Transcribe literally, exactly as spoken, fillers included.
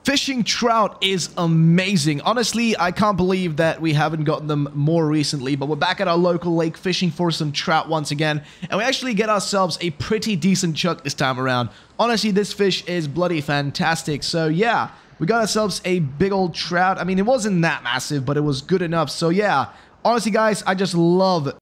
Fishing trout is amazing. Honestly, I can't believe that we haven't gotten them more recently, but we're back at our local lake fishing for some trout once again, and we actually get ourselves a pretty decent chuck this time around. Honestly, this fish is bloody fantastic. So yeah, we got ourselves a big old trout. I mean, it wasn't that massive, but it was good enough. So yeah, honestly guys, I just love